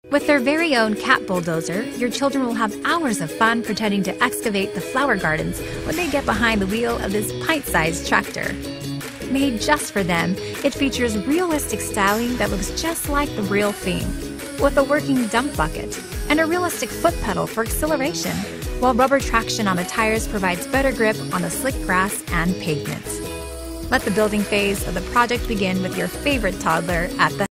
With their very own cat bulldozer, your children will have hours of fun pretending to excavate the flower gardens when they get behind the wheel of this pint-sized tractor. Made just for them, it features realistic styling that looks just like the real thing, with a working dump bucket and a realistic foot pedal for acceleration, while rubber traction on the tires provides better grip on the slick grass and pavement. Let the building phase of the project begin with your favorite toddler at the